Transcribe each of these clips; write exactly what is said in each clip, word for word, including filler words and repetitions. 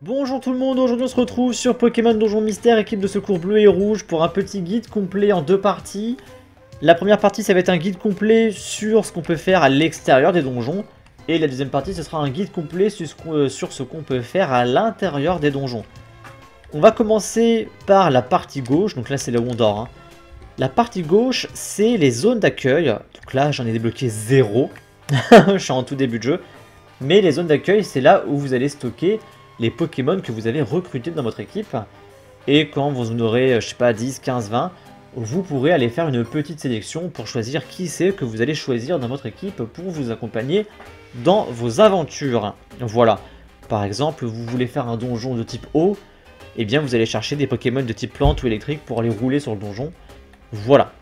Bonjour tout le monde, aujourd'hui on se retrouve sur Pokémon Donjon Mystère, équipe de secours bleu et rouge, pour un petit guide complet en deux parties. La première partie, ça va être un guide complet sur ce qu'on peut faire à l'extérieur des donjons. Et la deuxième partie, ce sera un guide complet sur ce qu'on peut faire à l'intérieur des donjons. On va commencer par la partie gauche, donc là c'est là où on dort. Hein. La partie gauche, c'est les zones d'accueil. Donc là, j'en ai débloqué zéro. Je suis en tout début de jeu. Mais les zones d'accueil, c'est là où vous allez stocker les Pokémon que vous avez recrutés dans votre équipe. Et quand vous en aurez, je sais pas, dix, quinze, vingt, vous pourrez aller faire une petite sélection pour choisir qui c'est que vous allez choisir dans votre équipe pour vous accompagner dans vos aventures. Voilà. Par exemple, vous voulez faire un donjon de type eau, et eh bien vous allez chercher des Pokémon de type plante ou électrique pour aller rouler sur le donjon. Voilà.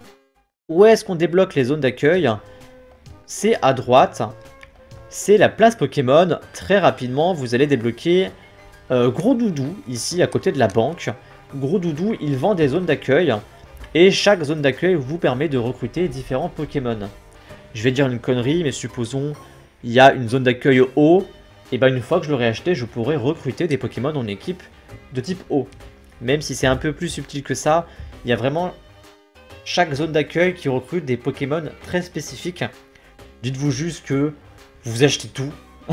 Où est-ce qu'on débloque les zones d'accueil? C'est à droite. C'est la place Pokémon. Très rapidement, vous allez débloquer euh, Gros Doudou, ici à côté de la banque. Gros Doudou, il vend des zones d'accueil. Et chaque zone d'accueil vous permet de recruter différents Pokémon. Je vais dire une connerie, mais supposons il y a une zone d'accueil eau. Et bien une fois que je l'aurai acheté, je pourrai recruter des Pokémon en équipe de type eau. Même si c'est un peu plus subtil que ça, il y a vraiment chaque zone d'accueil qui recrute des Pokémon très spécifiques. Dites-vous juste que vous achetez tout.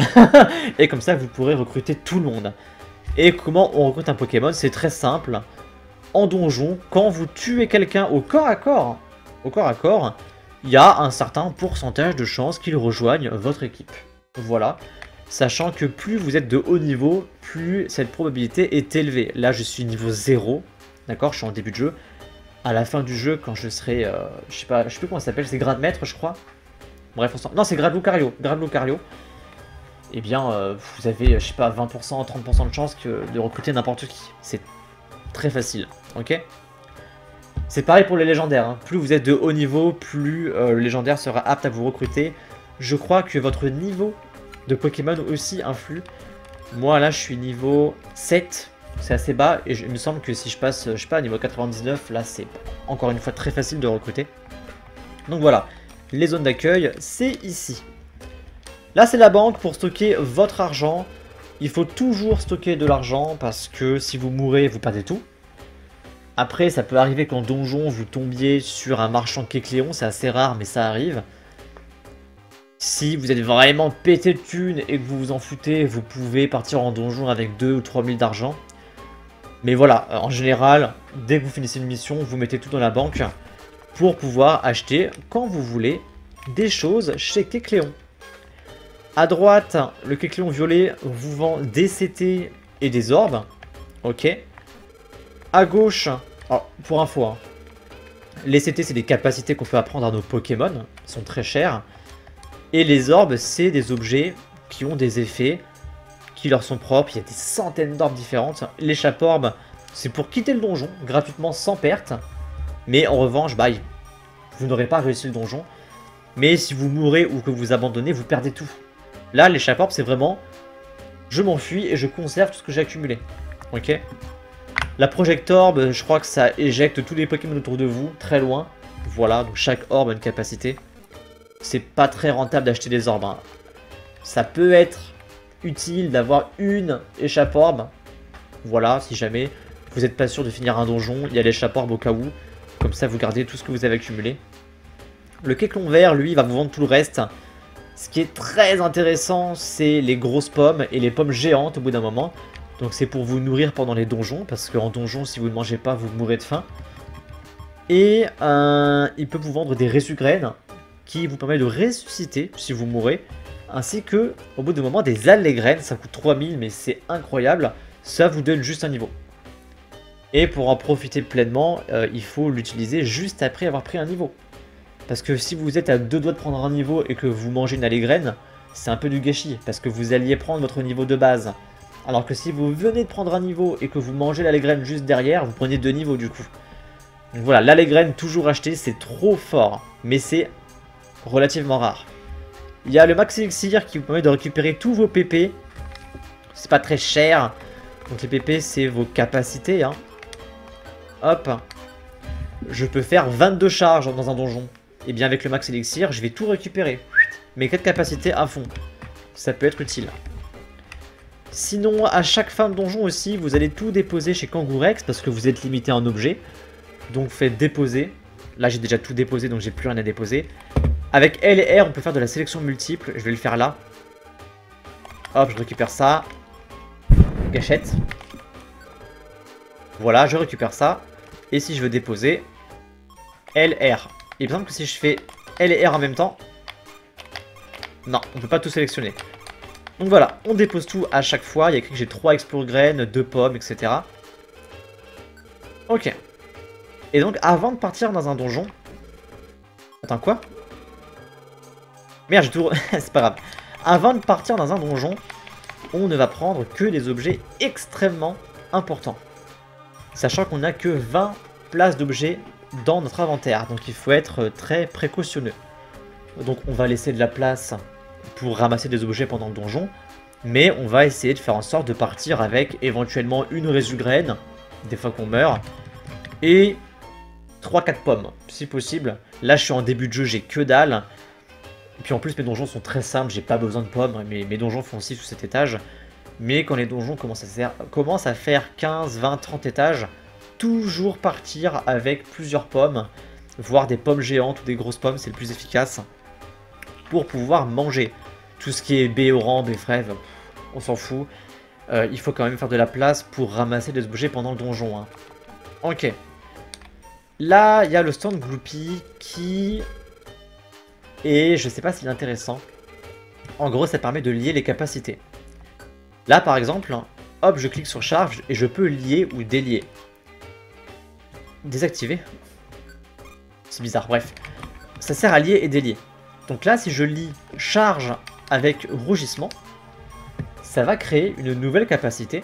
Et comme ça, vous pourrez recruter tout le monde. Et comment on recrute un Pokémon? C'est très simple. En donjon, quand vous tuez quelqu'un au corps à corps, au corps à corps, il y a un certain pourcentage de chances qu'il rejoigne votre équipe. Voilà. Sachant que plus vous êtes de haut niveau, plus cette probabilité est élevée. Là, je suis niveau zéro. D'accord, je suis en début de jeu. À la fin du jeu, quand je serai, euh, je sais pas, je sais plus comment ça s'appelle, c'est grade maître, je crois. Bref, on s'en... Non, c'est grade Lucario. Grade Lucario. Eh bien, euh, vous avez, je sais pas, vingt pour cent, trente pour cent de chance que de recruter n'importe qui. C'est très facile, ok? C'est pareil pour les légendaires. Hein. Plus vous êtes de haut niveau, plus euh, le légendaire sera apte à vous recruter. Je crois que votre niveau de Pokémon aussi influe. Moi, là, je suis niveau sept. C'est assez bas. Et je, il me semble que si je passe, je sais pas, niveau quatre-vingt-dix-neuf, là, c'est encore une fois très facile de recruter. Donc voilà. Les zones d'accueil, c'est ici. Là, c'est la banque pour stocker votre argent. Il faut toujours stocker de l'argent parce que si vous mourrez, vous perdez tout. Après, ça peut arriver qu'en donjon, vous tombiez sur un marchand Kecléon. C'est assez rare, mais ça arrive. Si vous êtes vraiment pété de thunes et que vous vous en foutez, vous pouvez partir en donjon avec deux ou trois mille d'argent. Mais voilà, en général, dès que vous finissez une mission, vous mettez tout dans la banque pour pouvoir acheter, quand vous voulez, des choses chez Kecléon. À droite, le Kecléon violet vous vend des C T et des orbes. Ok. À gauche, alors, pour info, hein, les C T, c'est des capacités qu'on peut apprendre à nos Pokémon. Ils sont très chers. Et les orbes, c'est des objets qui ont des effets qui leur sont propres. Il y a des centaines d'orbes différentes. L'échappe-orbe, c'est pour quitter le donjon gratuitement sans perte. Mais en revanche, bah, vous n'aurez pas réussi le donjon. Mais si vous mourrez ou que vous abandonnez, vous perdez tout. Là, l'échappe-orbe, c'est vraiment je m'enfuis et je conserve tout ce que j'ai accumulé. Ok. La projectorbe, je crois que ça éjecte tous les Pokémon autour de vous, très loin. Voilà, donc chaque orbe a une capacité. C'est pas très rentable d'acheter des orbes. Hein. Ça peut être utile d'avoir une échappe-orbe. Voilà, si jamais vous n'êtes pas sûr de finir un donjon, il y a l'échappe-orbe au cas où. Comme ça, vous gardez tout ce que vous avez accumulé. Le Kecléon vert, lui, va vous vendre tout le reste. Ce qui est très intéressant, c'est les grosses pommes et les pommes géantes au bout d'un moment. Donc c'est pour vous nourrir pendant les donjons, parce qu'en donjon, si vous ne mangez pas, vous mourrez de faim. Et euh, il peut vous vendre des résugraines, qui vous permet de ressusciter si vous mourrez. Ainsi que, au bout d'un moment, des allégraines. Ça coûte trois mille, mais c'est incroyable. Ça vous donne juste un niveau. Et pour en profiter pleinement, euh, il faut l'utiliser juste après avoir pris un niveau. Parce que si vous êtes à deux doigts de prendre un niveau et que vous mangez une allégraine, c'est un peu du gâchis. Parce que vous alliez prendre votre niveau de base. Alors que si vous venez de prendre un niveau et que vous mangez l'allégraine juste derrière, vous prenez deux niveaux du coup. Donc voilà, l'allégraine toujours achetée, c'est trop fort. Mais c'est relativement rare. Il y a le Max Elixir qui vous permet de récupérer tous vos P P. C'est pas très cher. Donc les P P, c'est vos capacités. Hein. Hop. Je peux faire vingt-deux charges dans un donjon. Et bien avec le Max Elixir, je vais tout récupérer. Mes quatre capacités à fond. Ça peut être utile. Sinon, à chaque fin de donjon aussi, vous allez tout déposer chez Kangourex parce que vous êtes limité en objet. Donc faites déposer. Là, j'ai déjà tout déposé, donc j'ai plus rien à déposer. Avec L et R, on peut faire de la sélection multiple. Je vais le faire là. Hop, je récupère ça. Gâchette. Voilà, je récupère ça. Et si je veux déposer, L, R. Il me semble que si je fais L et R en même temps, non, on ne peut pas tout sélectionner. Donc voilà, on dépose tout à chaque fois. Il y a écrit que j'ai trois explore graines, deux pommes, et cetera. Ok. Et donc, avant de partir dans un donjon... Attends, quoi? Merde, j'ai tout... C'est pas grave. Avant de partir dans un donjon, on ne va prendre que des objets extrêmement importants. Sachant qu'on n'a que vingt places d'objets dans notre inventaire. Donc il faut être très précautionneux. Donc on va laisser de la place pour ramasser des objets pendant le donjon. Mais on va essayer de faire en sorte de partir avec éventuellement une résugraine, des fois qu'on meurt, et trois quatre pommes, si possible. Là je suis en début de jeu, j'ai que dalle. Et puis en plus mes donjons sont très simples, j'ai pas besoin de pommes, mes, mes donjons font six ou sept étages. Mais quand les donjons commencent à, faire, commencent à faire quinze, vingt, trente étages, toujours partir avec plusieurs pommes, voire des pommes géantes ou des grosses pommes, c'est le plus efficace, pour pouvoir manger. Tout ce qui est baies orange, baies fraises, on s'en fout. Euh, il faut quand même faire de la place pour ramasser des objets pendant le donjon. Hein. Ok. Là, il y a le stand Gloopy qui... Et je sais pas s'il est intéressant. En gros, ça permet de lier les capacités. Là, par exemple, hop, je clique sur charge et je peux lier ou délier. Désactiver. C'est bizarre, bref. Ça sert à lier et délier. Donc là, si je lie charge avec rougissement, ça va créer une nouvelle capacité.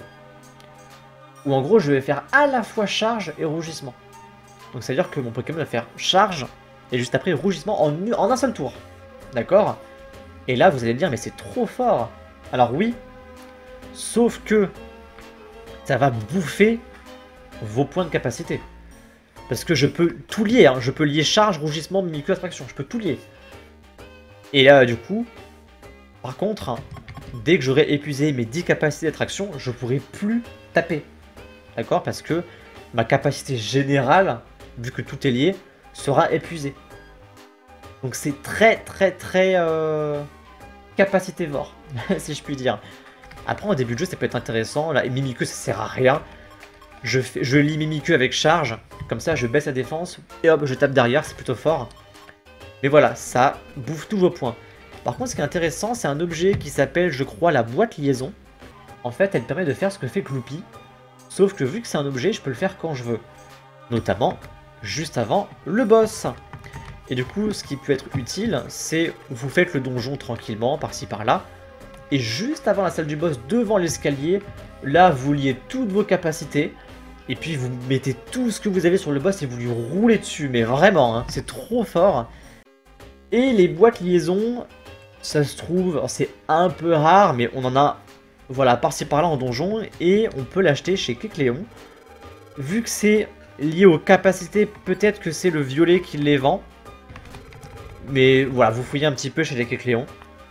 Où en gros, je vais faire à la fois charge et rougissement. Donc ça veut dire que mon Pokémon va faire charge et juste après rougissement en, en un seul tour. D'accord? Et là, vous allez me dire, mais c'est trop fort. Alors oui, sauf que ça va bouffer vos points de capacité. Parce que je peux tout lier, hein. Je peux lier charge, rougissement, mimicry, attraction, je peux tout lier. Et là, du coup, par contre, hein, dès que j'aurai épuisé mes dix capacités d'attraction, je pourrai plus taper. D'accord? Parce que ma capacité générale, vu que tout est lié, sera épuisée. Donc c'est très très très euh, capacitévore, si je puis dire. Après, en début de jeu, ça peut être intéressant. Là, Mimikyu, ça sert à rien. Je, fais, je lis Mimikyu avec charge. Comme ça, je baisse la défense. Et hop, je tape derrière. C'est plutôt fort. Mais voilà, ça bouffe tous vos points. Par contre, ce qui est intéressant, c'est un objet qui s'appelle, je crois, la boîte liaison. En fait, elle permet de faire ce que fait Gloopy. Sauf que vu que c'est un objet, je peux le faire quand je veux. Notamment, juste avant le boss. Et du coup, ce qui peut être utile, c'est vous faites le donjon tranquillement, par-ci par-là. Et juste avant la salle du boss, devant l'escalier, là, vous liez toutes vos capacités. Et puis, vous mettez tout ce que vous avez sur le boss et vous lui roulez dessus. Mais vraiment, hein, c'est trop fort. Et les boîtes liaison, ça se trouve, c'est un peu rare, mais on en a, voilà, par-ci par-là en donjon. Et on peut l'acheter chez Kecleon. Vu que c'est lié aux capacités, peut-être que c'est le violet qui les vend. Mais voilà, vous fouillez un petit peu chez les Kecleon.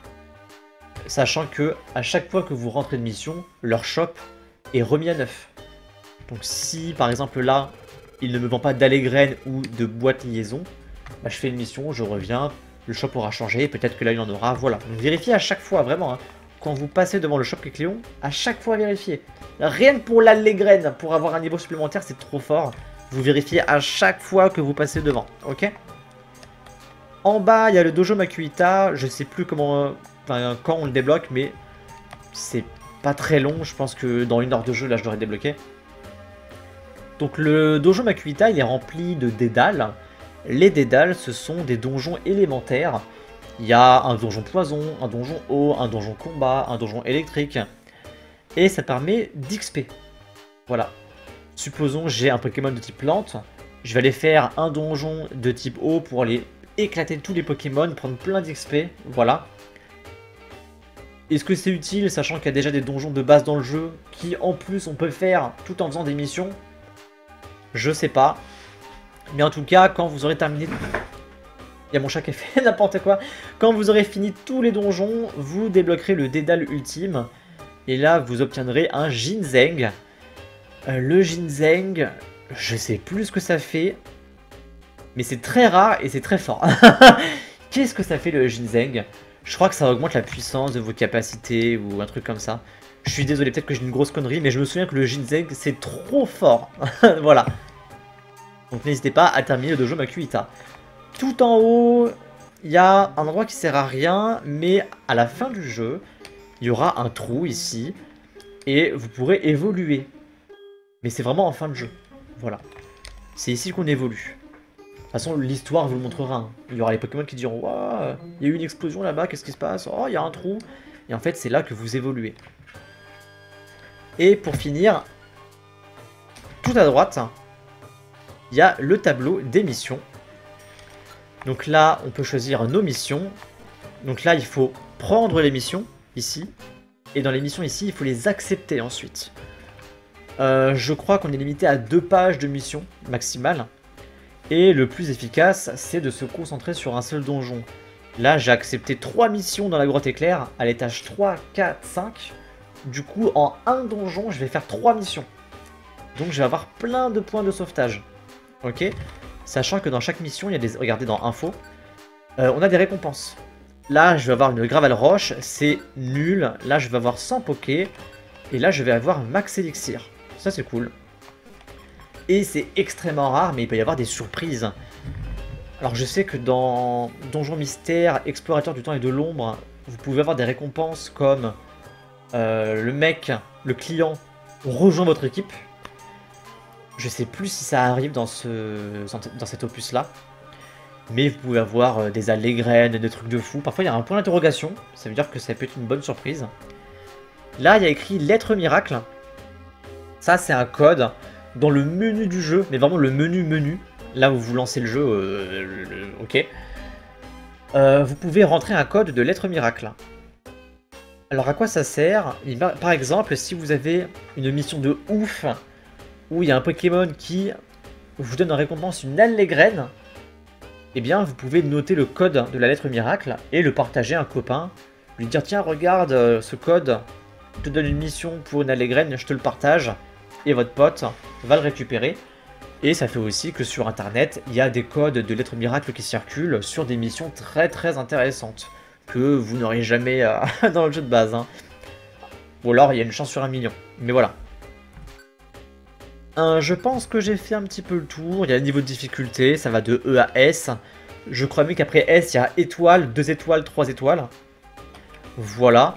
Sachant que à chaque fois que vous rentrez de mission, leur shop est remis à neuf. Donc si par exemple là, il ne me vend pas d'allégraine ou de boîte liaison, bah, je fais une mission, je reviens, le shop aura changé, peut-être que là il en aura, voilà. Donc vérifiez à chaque fois, vraiment, hein. Quand vous passez devant le shop Kecleon, à chaque fois vérifiez. Rien que pour l'allégraine, pour avoir un niveau supplémentaire, c'est trop fort. Vous vérifiez à chaque fois que vous passez devant, ok? En bas, il y a le dojo Makuhita, je sais plus comment... Enfin, quand on le débloque, mais c'est pas très long. Je pense que dans une heure de jeu, là, je l'aurais débloqué. Donc le dojo Makuhita, il est rempli de dédales. Les dédales, ce sont des donjons élémentaires. Il y a un donjon poison, un donjon eau, un donjon combat, un donjon électrique. Et ça permet d'X P. Voilà. Supposons j'ai un Pokémon de type plante. Je vais aller faire un donjon de type eau pour aller éclater tous les Pokémon, prendre plein d'X P. Voilà. Est-ce que c'est utile, sachant qu'il y a déjà des donjons de base dans le jeu, qui en plus on peut faire tout en faisant des missions? Je sais pas. Mais en tout cas, quand vous aurez terminé... Il y a mon chat qui a fait n'importe quoi. Quand vous aurez fini tous les donjons, vous débloquerez le dédale ultime. Et là, vous obtiendrez un ginseng. Euh, le ginseng, je sais plus ce que ça fait. Mais c'est très rare et c'est très fort. Qu'est-ce que ça fait le ginseng? Je crois que ça augmente la puissance de vos capacités ou un truc comme ça. Je suis désolé, peut-être que j'ai une grosse connerie, mais je me souviens que le ginseng, c'est trop fort. Voilà. Donc n'hésitez pas à terminer le dojo Makuhita. Tout en haut, il y a un endroit qui sert à rien, mais à la fin du jeu, il y aura un trou ici, et vous pourrez évoluer. Mais c'est vraiment en fin de jeu. Voilà. C'est ici qu'on évolue. De toute façon, l'histoire vous le montrera. Hein. Il y aura les Pokémon qui diront « Waouh, il y a eu une explosion là-bas, qu'est-ce qui se passe? Oh, il y a un trou !» Et en fait, c'est là que vous évoluez. Et pour finir, tout à droite, il y a le tableau des missions. Donc là, on peut choisir nos missions. Donc là, il faut prendre les missions, ici. Et dans les missions ici, il faut les accepter ensuite. Euh, je crois qu'on est limité à deux pages de missions maximales. Et le plus efficace, c'est de se concentrer sur un seul donjon. Là, j'ai accepté trois missions dans la grotte éclair, à l'étage trois, quatre, cinq. Du coup, en un donjon, je vais faire trois missions. Donc, je vais avoir plein de points de sauvetage. Ok? Sachant que dans chaque mission, il y a des... Regardez dans Info, euh, on a des récompenses. Là, je vais avoir une Gravel Roche, c'est nul. Là, je vais avoir cent Poké. Et là, je vais avoir Max Elixir. Ça, c'est cool. Et c'est extrêmement rare, mais il peut y avoir des surprises. Alors je sais que dans Donjon Mystère, Explorateur du Temps et de l'Ombre, vous pouvez avoir des récompenses comme euh, le mec, le client, rejoint votre équipe. Je sais plus si ça arrive dans, ce, dans cet opus-là. Mais vous pouvez avoir des allégraines, des trucs de fou. Parfois il y a un point d'interrogation, ça veut dire que ça peut être une bonne surprise. Là il y a écrit Lettre Miracle. Ça c'est un code dans le menu du jeu, mais vraiment le menu menu, là où vous lancez le jeu, euh, le, le, ok, euh, vous pouvez rentrer un code de lettre miracle. Alors à quoi ça sert? Par exemple, si vous avez une mission de ouf, où il y a un Pokémon qui vous donne en récompense une allégraine, eh bien vous pouvez noter le code de la lettre miracle et le partager à un copain, lui dire tiens regarde ce code, je te donne une mission pour une allégraine, je te le partage. Et votre pote va le récupérer. Et ça fait aussi que sur internet, il y a des codes de lettres miracles qui circulent sur des missions très très intéressantes que vous n'aurez jamais euh, dans le jeu de base. Hein. Ou alors il y a une chance sur un million. Mais voilà. Euh, je pense que j'ai fait un petit peu le tour. Il y a un niveau de difficulté, ça va de E à S. Je crois mieux qu'après S, il y a étoile, deux étoiles, trois étoiles. Voilà.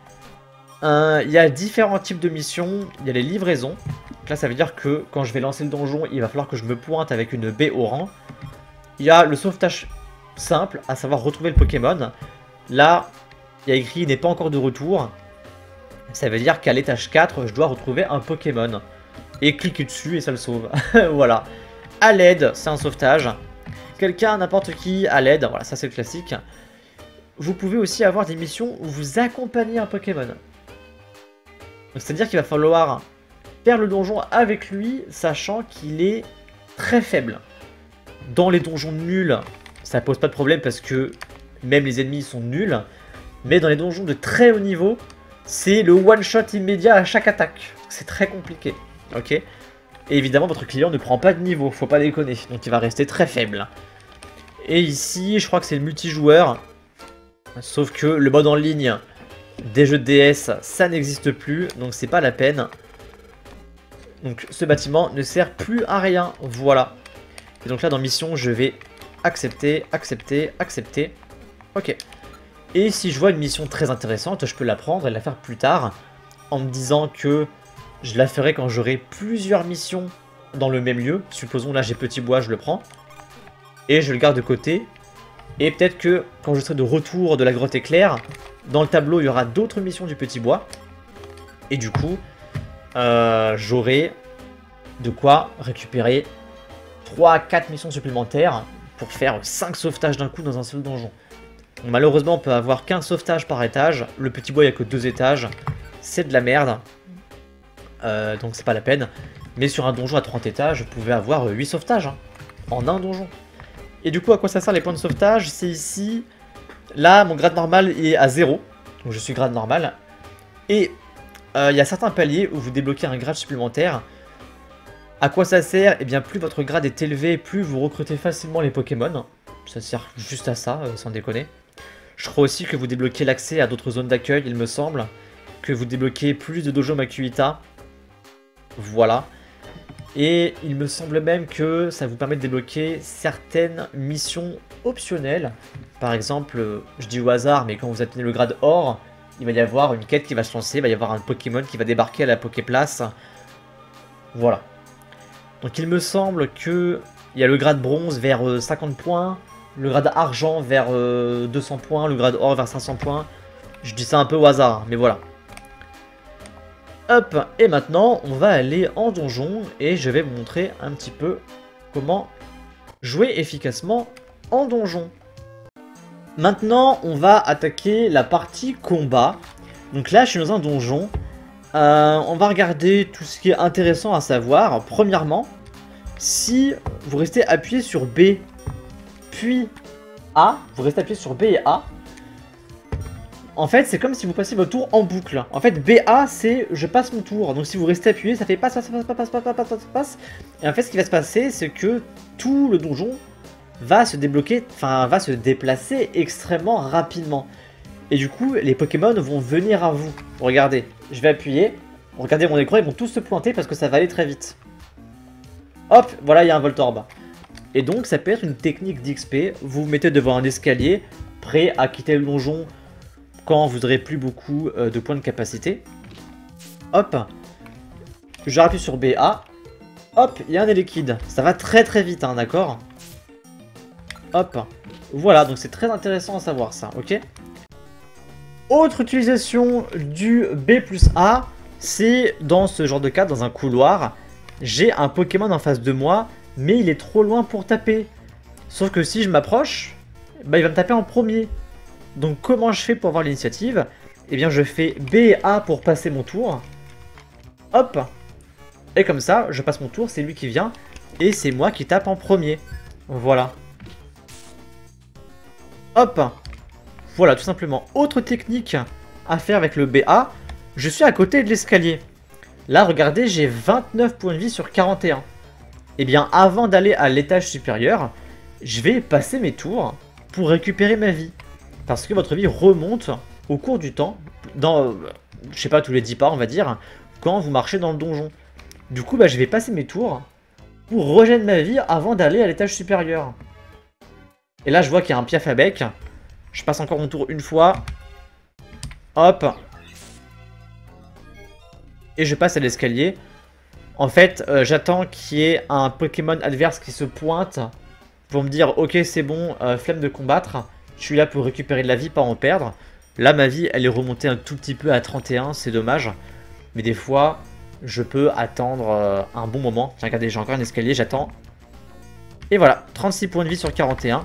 Euh, il y a différents types de missions, il y a les livraisons. Donc là ça veut dire que quand je vais lancer le donjon, il va falloir que je me pointe avec une baie au rang. Il y a le sauvetage simple, à savoir retrouver le Pokémon. Là, il y a écrit il n'est pas encore de retour. Ça veut dire qu'à l'étage quatre, je dois retrouver un Pokémon. Et cliquer dessus et ça le sauve. Voilà. À l'aide, c'est un sauvetage. Quelqu'un, n'importe qui, à l'aide, voilà, ça c'est le classique. Vous pouvez aussi avoir des missions où vous accompagnez un Pokémon. C'est-à-dire qu'il va falloir faire le donjon avec lui, sachant qu'il est très faible. Dans les donjons nuls, ça pose pas de problème parce que même les ennemis sont nuls. Mais dans les donjons de très haut niveau, c'est le one-shot immédiat à chaque attaque. C'est très compliqué. Ok. Et évidemment, votre client ne prend pas de niveau, faut pas déconner. Donc il va rester très faible. Et ici, je crois que c'est le multijoueur. Sauf que le mode en ligne des jeux de D S, ça n'existe plus, donc c'est pas la peine. Donc ce bâtiment ne sert plus à rien, voilà. Et donc là dans mission, je vais accepter, accepter, accepter. Ok. Et si je vois une mission très intéressante, je peux la prendre et la faire plus tard, en me disant que je la ferai quand j'aurai plusieurs missions dans le même lieu. Supposons là j'ai Petit Bois, je le prends. Et je le garde de côté. Et peut-être que quand je serai de retour de la grotte éclair, dans le tableau, il y aura d'autres missions du Petit Bois. Et du coup, euh, j'aurai de quoi récupérer trois à quatre missions supplémentaires pour faire cinq sauvetages d'un coup dans un seul donjon. Bon, malheureusement, on peut avoir qu'un sauvetage par étage. Le Petit Bois, il n'y a que deux étages. C'est de la merde. Euh, donc c'est pas la peine. Mais sur un donjon à trente étages, vous pouvez avoir huit sauvetages hein, en un donjon. Et du coup, à quoi ça sert les points de sauvetage? C'est ici. Là, mon grade normal est à zéro. Donc je suis grade normal. Et il y a certains paliers où vous débloquez un grade supplémentaire. À quoi ça sert? Eh bien, plus votre grade est élevé, plus vous recrutez facilement les Pokémon. Ça sert juste à ça, euh, sans déconner. Je crois aussi que vous débloquez l'accès à d'autres zones d'accueil, il me semble. Que vous débloquez plus de Dojo Makuhita. Voilà. Et il me semble même que ça vous permet de débloquer certaines missions optionnelles. Par exemple, je dis au hasard, mais quand vous atteignez le grade or, il va y avoir une quête qui va se lancer, il va y avoir un Pokémon qui va débarquer à la Poképlace. Voilà. Donc il me semble que il y a le grade bronze vers cinquante points, le grade argent vers deux cents points, le grade or vers cinq cents points. Je dis ça un peu au hasard, mais voilà. Hop, et maintenant on va aller en donjon et je vais vous montrer un petit peu comment jouer efficacement en donjon. Maintenant on va attaquer la partie combat. Donc là je suis dans un donjon. Euh, on va regarder tout ce qui est intéressant à savoir. Premièrement, si vous restez appuyé sur B, puis A, vous restez appuyé sur B et A, en fait c'est comme si vous passiez votre tour en boucle. En fait B A c'est je passe mon tour, donc si vous restez appuyé ça fait passe, passe, passe, passe, passe, passe, passe, passe, passe. Et en fait ce qui va se passer c'est que tout le donjon va se débloquer, enfin va se déplacer extrêmement rapidement. Et du coup, les Pokémon vont venir à vous. Regardez, je vais appuyer. Regardez mon écran, ils vont tous se pointer parce que ça va aller très vite. Hop, voilà, il y a un Voltorb. Et donc, ça peut être une technique d'X P. Vous vous mettez devant un escalier, prêt à quitter le donjon quand vous n'aurez plus beaucoup euh, de points de capacité. Hop, je rappuie sur B A. Hop, il y a un Elekid. Ça va très très vite, hein, d'accord? Hop, voilà, donc c'est très intéressant à savoir ça, ok? Autre utilisation du B plus A, c'est dans ce genre de cas, dans un couloir, j'ai un Pokémon en face de moi, mais il est trop loin pour taper. Sauf que si je m'approche, bah, il va me taper en premier. Donc comment je fais pour avoir l'initiative? Eh bien je fais B et A pour passer mon tour. Hop. Et comme ça, je passe mon tour, c'est lui qui vient, et c'est moi qui tape en premier. Voilà. Hop. Voilà, tout simplement. Autre technique à faire avec le B A, je suis à côté de l'escalier. Là, regardez, j'ai vingt-neuf points de vie sur quarante et un. Eh bien, avant d'aller à l'étage supérieur, je vais passer mes tours pour récupérer ma vie. Parce que votre vie remonte au cours du temps, dans, je sais pas, tous les dix pas, on va dire, quand vous marchez dans le donjon. Du coup, bah, je vais passer mes tours pour régénérer ma vie avant d'aller à l'étage supérieur. Et là, je vois qu'il y a un piaf à bec. Je passe encore mon tour une fois. Hop. Et je passe à l'escalier. En fait, euh, j'attends qu'il y ait un Pokémon adverse qui se pointe pour me dire « Ok, c'est bon, euh, flemme de combattre. Je suis là pour récupérer de la vie, pas en perdre. » Là, ma vie, elle est remontée un tout petit peu à trente et un, c'est dommage. Mais des fois, je peux attendre euh, un bon moment. Tiens, regardez, j'ai encore un escalier, j'attends. Et voilà, trente-six points de vie sur quarante et un.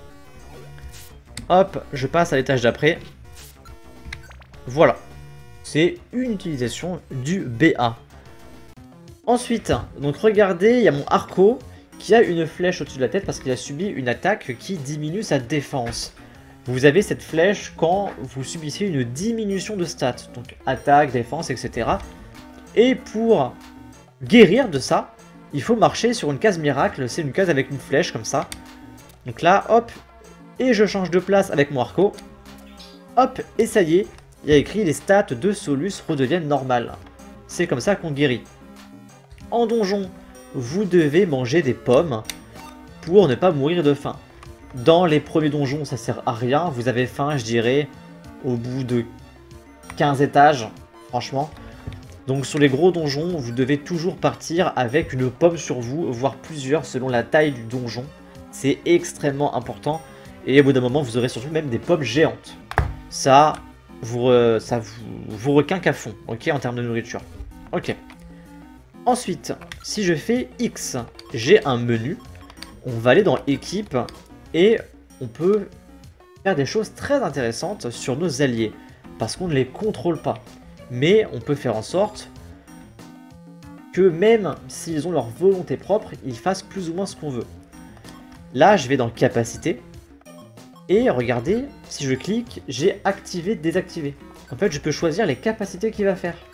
Hop, je passe à l'étage d'après. Voilà. C'est une utilisation du B A. Ensuite, donc regardez, il y a mon Arco qui a une flèche au-dessus de la tête parce qu'il a subi une attaque qui diminue sa défense. Vous avez cette flèche quand vous subissez une diminution de stats. Donc attaque, défense, et cetera. Et pour guérir de ça, il faut marcher sur une case miracle. C'est une case avec une flèche comme ça. Donc là, hop. Et je change de place avec mon Arco. Hop, et ça y est, il y a écrit les stats de Solus redeviennent normales. C'est comme ça qu'on guérit. En donjon, vous devez manger des pommes pour ne pas mourir de faim. Dans les premiers donjons, ça sert à rien. Vous avez faim, je dirais, au bout de quinze étages, franchement. Donc sur les gros donjons, vous devez toujours partir avec une pomme sur vous, voire plusieurs selon la taille du donjon. C'est extrêmement important. Et au bout d'un moment, vous aurez surtout même des pommes géantes. Ça, vous, re, ça vous, vous requinque à fond, ok, en termes de nourriture. Ok. Ensuite, si je fais X, j'ai un menu. On va aller dans équipe et on peut faire des choses très intéressantes sur nos alliés. Parce qu'on ne les contrôle pas. Mais on peut faire en sorte que même s'ils ont leur volonté propre, ils fassent plus ou moins ce qu'on veut. Là, je vais dans capacité. Et regardez, si je clique, j'ai activé, désactivé. En fait, je peux choisir les capacités qu'il va faire.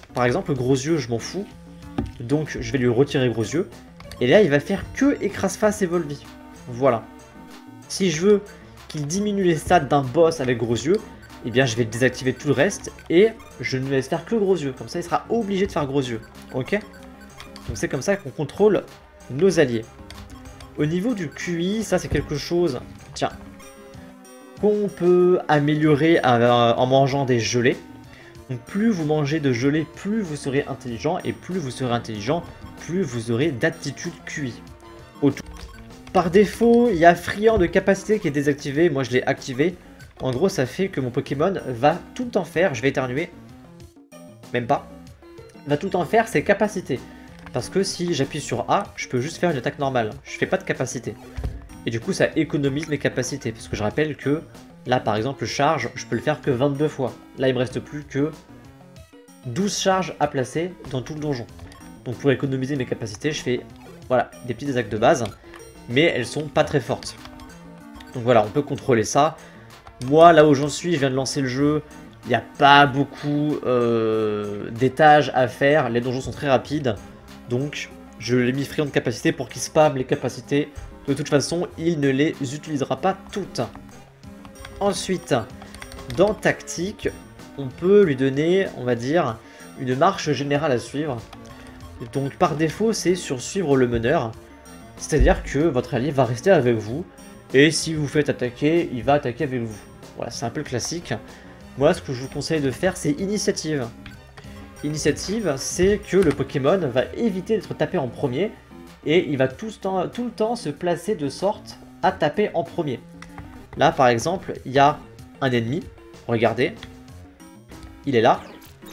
Par exemple, gros yeux, je m'en fous. Donc je vais lui retirer gros yeux. Et là, il va faire que écrase-face et Volvi. Voilà. Si je veux qu'il diminue les stats d'un boss avec gros yeux, eh bien je vais désactiver tout le reste et je ne laisse faire que gros yeux. Comme ça, il sera obligé de faire gros yeux. Ok? Donc c'est comme ça qu'on contrôle nos alliés. Au niveau du Q I, ça c'est quelque chose, tiens, qu'on peut améliorer en mangeant des gelées. Donc plus vous mangez de gelées, plus vous serez intelligent, et plus vous serez intelligent, plus vous aurez d'aptitude Q I. Autour. Par défaut, il y a friand de capacité qui est désactivé, moi je l'ai activé. En gros, ça fait que mon Pokémon va tout le temps faire, je vais éternuer, même pas, va tout le temps faire ses capacités. Parce que si j'appuie sur A, je peux juste faire une attaque normale, je fais pas de capacité. Et du coup, ça économise mes capacités, parce que je rappelle que là, par exemple, charge, je peux le faire que vingt-deux fois. Là, il me reste plus que douze charges à placer dans tout le donjon. Donc pour économiser mes capacités, je fais voilà, des petites attaques de base, mais elles sont pas très fortes. Donc voilà, on peut contrôler ça. Moi, là où j'en suis, je viens de lancer le jeu, il n'y a pas beaucoup euh, d'étages à faire, les donjons sont très rapides, donc je l'ai mis friand de capacité pour qu'il spam les capacités. De toute façon, il ne les utilisera pas toutes. Ensuite, dans tactique, on peut lui donner, on va dire, une marche générale à suivre. Donc par défaut, c'est sur suivre le meneur. C'est-à-dire que votre allié va rester avec vous. Et si vous faites attaquer, il va attaquer avec vous. Voilà, c'est un peu le classique. Moi, ce que je vous conseille de faire, c'est initiative. Initiative, c'est que le Pokémon va éviter d'être tapé en premier. Et il va tout le temps, tout le temps se placer de sorte à taper en premier. Là, par exemple, il y a un ennemi. Regardez. Il est là.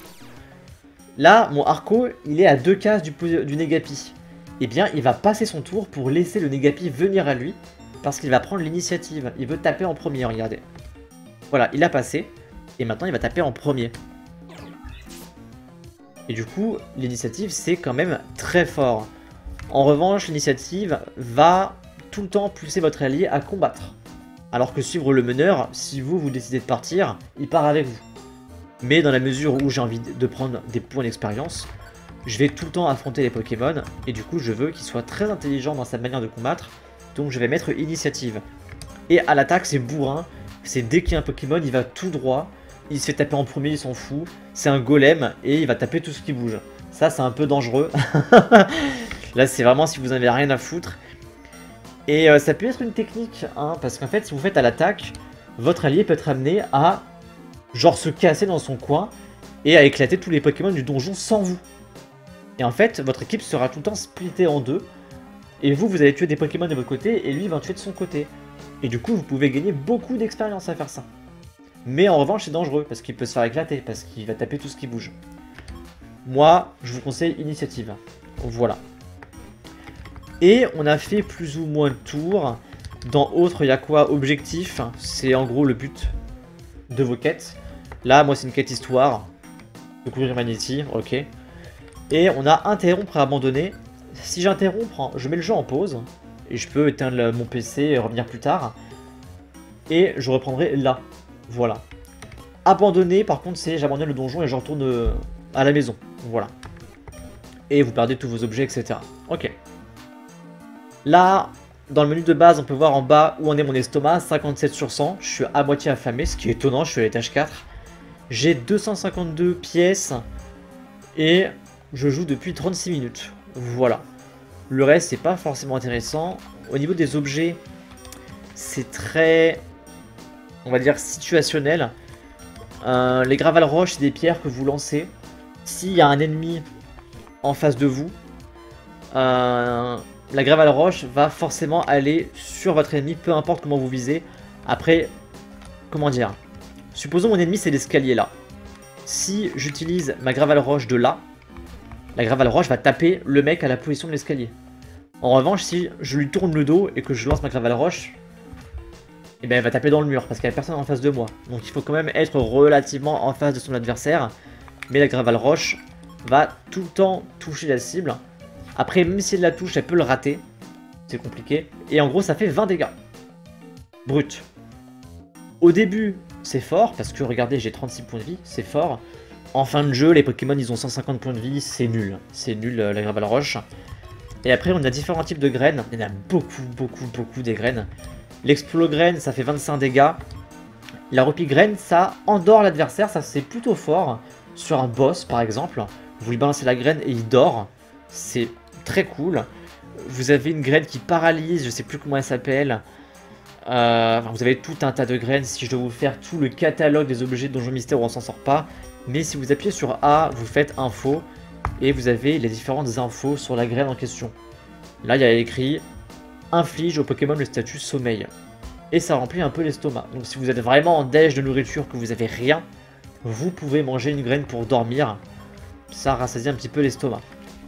Là, mon Arco, il est à deux cases du, du Négapi. Eh bien, il va passer son tour pour laisser le Négapi venir à lui. Parce qu'il va prendre l'initiative. Il veut taper en premier, regardez. Voilà, il a passé. Et maintenant, il va taper en premier. Et du coup, l'initiative, c'est quand même très fort. En revanche, l'initiative va tout le temps pousser votre allié à combattre. Alors que suivre le meneur, si vous, vous décidez de partir, il part avec vous. Mais dans la mesure où j'ai envie de prendre des points d'expérience, je vais tout le temps affronter les Pokémon. Et du coup, je veux qu'il soit très intelligent dans sa manière de combattre. Donc je vais mettre initiative. Et à l'attaque, c'est bourrin. C'est dès qu'il y a un Pokémon, il va tout droit. Il se fait taper en premier, il s'en fout. C'est un golem et il va taper tout ce qui bouge. Ça, c'est un peu dangereux. Là, c'est vraiment si vous n'avez rien à foutre. Et euh, ça peut être une technique, hein, parce qu'en fait, si vous faites à l'attaque, votre allié peut être amené à genre se casser dans son coin et à éclater tous les Pokémon du donjon sans vous. Et en fait, votre équipe sera tout le temps splittée en deux. Et vous, vous allez tuer des Pokémon de votre côté et lui, il va en tuer de son côté. Et du coup, vous pouvez gagner beaucoup d'expérience à faire ça. Mais en revanche, c'est dangereux parce qu'il peut se faire éclater, parce qu'il va taper tout ce qui bouge. Moi, je vous conseille initiative. Voilà. Et on a fait plus ou moins le tour. Dans autre, il y a quoi? Objectif, c'est en gros le but de vos quêtes. Là, moi, c'est une quête histoire. Découvrir Humanity, ok. Et on a interrompre et abandonner. Si j'interromps, je mets le jeu en pause. Et je peux éteindre mon P C et revenir plus tard. Et je reprendrai là. Voilà. Abandonner, par contre, c'est j'abandonne le donjon et je retourne à la maison. Voilà. Et vous perdez tous vos objets, et cetera. Ok. Là, dans le menu de base, on peut voir en bas où en est mon estomac, cinquante-sept sur cent. Je suis à moitié affamé, ce qui est étonnant, je suis à l'étage quatre. J'ai deux cent cinquante-deux pièces et je joue depuis trente-six minutes. Voilà. Le reste, c'est pas forcément intéressant. Au niveau des objets, c'est très, on va dire, situationnel. Euh, les gravales roches, c'est des pierres que vous lancez. S'il y a un ennemi en face de vous, euh, la gravale roche va forcément aller sur votre ennemi, peu importe comment vous visez. Après, comment dire, supposons mon ennemi c'est l'escalier là. Si j'utilise ma gravale roche de là, la gravale roche va taper le mec à la position de l'escalier. En revanche, si je lui tourne le dos et que je lance ma gravale roche, eh ben, elle va taper dans le mur parce qu'il n'y a personne en face de moi. Donc il faut quand même être relativement en face de son adversaire. Mais la gravale roche va tout le temps toucher la cible. Après, même si elle la touche, elle peut le rater. C'est compliqué. Et en gros, ça fait vingt dégâts. Brut. Au début, c'est fort parce que regardez, j'ai trente-six points de vie. C'est fort. En fin de jeu, les Pokémon ils ont cent cinquante points de vie, c'est nul. C'est nul euh, la Gravel Roche. Et après on a différents types de graines. Il y en a beaucoup, beaucoup, beaucoup des graines. L'explograine ça fait vingt-cinq dégâts. La Rupigraine ça endort l'adversaire, ça c'est plutôt fort. Sur un boss par exemple, vous lui balancez la graine et il dort. C'est très cool. Vous avez une graine qui paralyse, je sais plus comment elle s'appelle. Euh, enfin, vous avez tout un tas de graines. Si je dois vous faire tout le catalogue des objets de Donjon Mystère, on s'en sort pas. Mais si vous appuyez sur A, vous faites info. Et vous avez les différentes infos sur la graine en question. Là, il y a écrit inflige au Pokémon le statut sommeil. Et ça remplit un peu l'estomac. Donc si vous êtes vraiment en déj de nourriture, que vous avez rien, vous pouvez manger une graine pour dormir. Ça rassasie un petit peu l'estomac.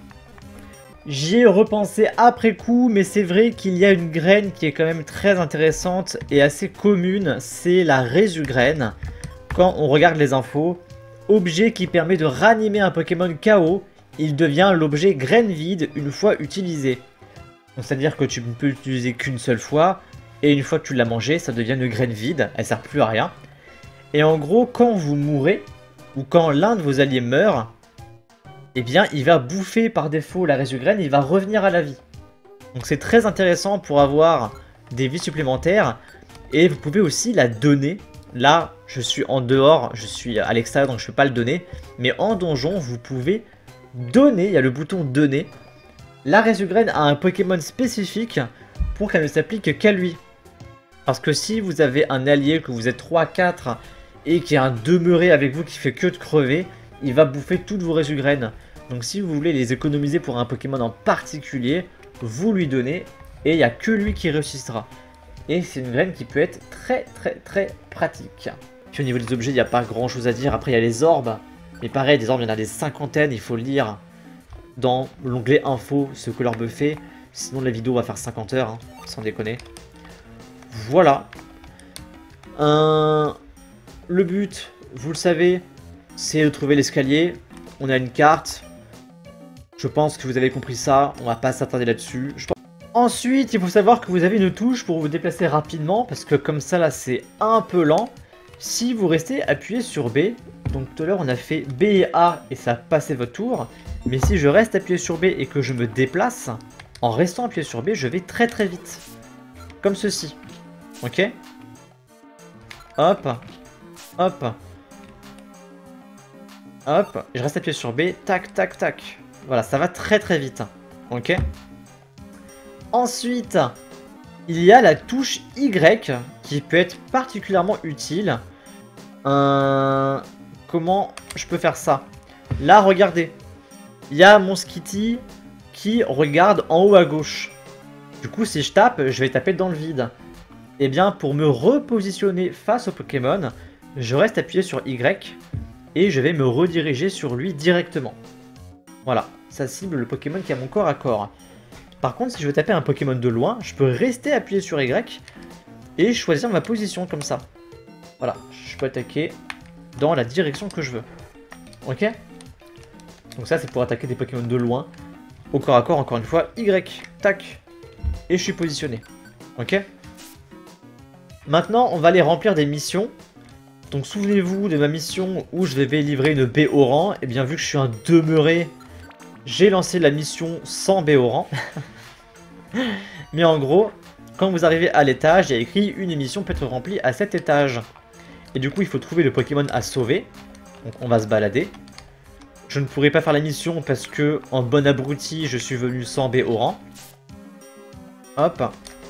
J'y ai repensé après coup, mais c'est vrai qu'il y a une graine qui est quand même très intéressante et assez commune, c'est la Résugraine. Quand on regarde les infos, objet qui permet de ranimer un Pokémon K O, il devient l'objet graine vide une fois utilisé. C'est-à-dire que tu ne peux l'utiliser qu'une seule fois, et une fois que tu l'as mangé, ça devient une graine vide, elle ne sert plus à rien. Et en gros, quand vous mourrez, ou quand l'un de vos alliés meurt, eh bien, il va bouffer par défaut la Résugraine et il va revenir à la vie. Donc c'est très intéressant pour avoir des vies supplémentaires. Et vous pouvez aussi la donner. Là, je suis en dehors, je suis à l'extérieur, donc je ne peux pas le donner. Mais en donjon, vous pouvez donner, il y a le bouton donner, la Résugraine à un Pokémon spécifique pour qu'elle ne s'applique qu'à lui. Parce que si vous avez un allié, que vous êtes trois quatre, et qu'il y a un demeuré avec vous qui fait que de crever, il va bouffer toutes vos Résugraines. Donc si vous voulez les économiser pour un Pokémon en particulier, vous lui donnez et il n'y a que lui qui réussira. Et c'est une graine qui peut être très très très pratique. Puis au niveau des objets, il n'y a pas grand chose à dire. Après il y a les orbes. Mais pareil, des orbes, il y en a des cinquantaines. Il faut lire dans l'onglet info ce que l'orbe fait. Sinon la vidéo va faire cinquante heures, hein, sans déconner. Voilà. Euh, le but, vous le savez, c'est de trouver l'escalier. On a une carte. Je pense que vous avez compris ça. On va pas s'attarder là-dessus. Pense... Ensuite, il faut savoir que vous avez une touche pour vous déplacer rapidement. Parce que comme ça, là, c'est un peu lent. Si vous restez appuyé sur B. Donc tout à l'heure, on a fait B et A et ça a passé votre tour. Mais si je reste appuyé sur B et que je me déplace, en restant appuyé sur B, je vais très très vite. Comme ceci. Ok? Hop. Hop. Hop, je reste appuyé sur B, tac, tac, tac. Voilà, ça va très très vite. Ok. Ensuite, il y a la touche Y qui peut être particulièrement utile. Euh, comment je peux faire ça? Là, regardez. Il y a mon Skitty qui regarde en haut à gauche. Du coup, si je tape, je vais taper dans le vide. Et bien, pour me repositionner face au Pokémon, je reste appuyé sur Y. Et je vais me rediriger sur lui directement. Voilà, ça cible le Pokémon qui a mon corps à corps. Par contre, si je veux taper un Pokémon de loin, je peux rester appuyé sur Y et choisir ma position comme ça. Voilà, je peux attaquer dans la direction que je veux. Ok? Donc ça, c'est pour attaquer des Pokémon de loin. Au corps à corps, encore une fois, Y, tac, et je suis positionné. Ok? Maintenant, on va aller remplir des missions. Donc souvenez-vous de ma mission où je devais livrer une baie au rang. Et bien vu que je suis un demeuré, j'ai lancé la mission sans baie au rang. Mais en gros, quand vous arrivez à l'étage, il y a écrit une mission peut être remplie à cet étage. Et du coup, il faut trouver le Pokémon à sauver. Donc on va se balader. Je ne pourrai pas faire la mission parce que, en bon abruti, je suis venu sans baie au rang. Hop.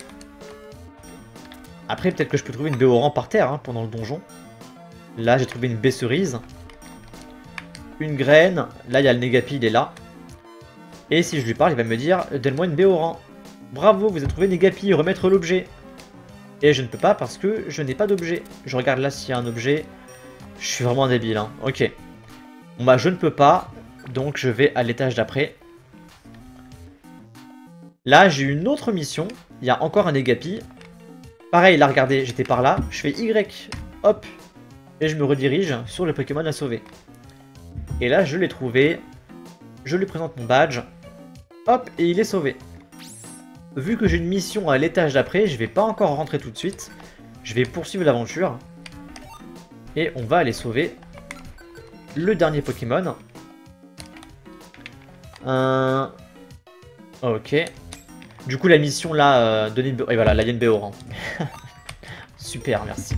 Après, peut-être que je peux trouver une baie au rang par terre hein, pendant le donjon. Là, j'ai trouvé une baie cerise. Une graine. Là, il y a le Négapi, il est là. Et si je lui parle, il va me dire « Donne-moi une baie au rang. » Bravo, vous avez trouvé Négapi, remettre l'objet. Et je ne peux pas parce que je n'ai pas d'objet. Je regarde là s'il y a un objet. Je suis vraiment un débile. Hein. Ok. Bon bah, je ne peux pas. Donc, je vais à l'étage d'après. Là, j'ai une autre mission. Il y a encore un Négapi. Pareil, là, regardez, j'étais par là. Je fais Y. Hop. Et je me redirige sur le Pokémon à sauver. Et là, je l'ai trouvé. Je lui présente mon badge. Hop, et il est sauvé. Vu que j'ai une mission à l'étage d'après, je vais pas encore rentrer tout de suite. Je vais poursuivre l'aventure. Et on va aller sauver le dernier Pokémon. Euh... Ok. Du coup, la mission là, euh, de l'île... Et voilà, la Yen Béoran. Super, merci.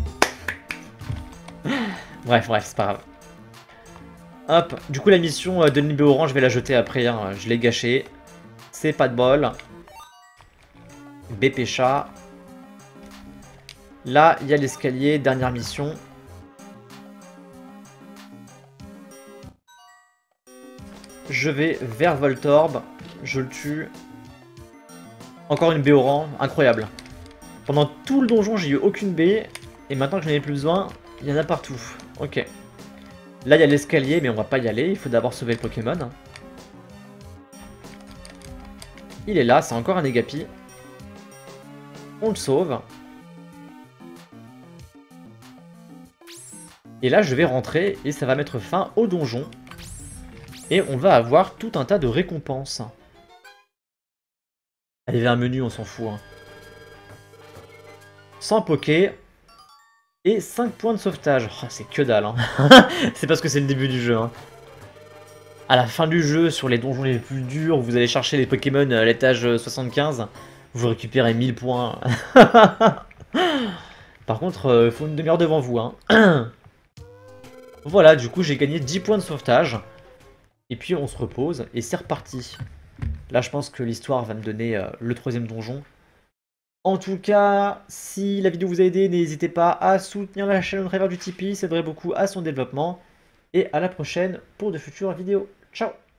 Bref, bref, c'est pas grave. Hop, du coup, la mission de l'île Béoran, je vais la jeter après. Hein. Je l'ai gâchée. C'est pas de bol. B P chat. Là, il y a l'escalier, dernière mission. Je vais vers Voltorb. Je le tue. Encore une Béoran, incroyable. Pendant tout le donjon, j'ai eu aucune baie. Et maintenant que j'en ai plus besoin, il y en a partout. Ok. Là, il y a l'escalier, mais on va pas y aller. Il faut d'abord sauver le Pokémon. Il est là, c'est encore un Negapi. On le sauve. Et là, je vais rentrer et ça va mettre fin au donjon. Et on va avoir tout un tas de récompenses. Il y avait un menu, on s'en fout. Hein. cent Poké. Et cinq points de sauvetage. Oh, c'est que dalle. Hein. C'est parce que c'est le début du jeu. Hein. À la fin du jeu, sur les donjons les plus durs, vous allez chercher les Pokémon à l'étage soixante-quinze. Vous récupérez mille points. Par contre, il euh, faut une demi-heure devant vous. Hein. Voilà, du coup, j'ai gagné dix points de sauvetage. Et puis, on se repose et c'est reparti. Là, je pense que l'histoire va me donner euh, le troisième donjon. En tout cas, si la vidéo vous a aidé, n'hésitez pas à soutenir la chaîne au travers du Tipeee. Ça aiderait beaucoup à son développement. Et à la prochaine pour de futures vidéos. Ciao!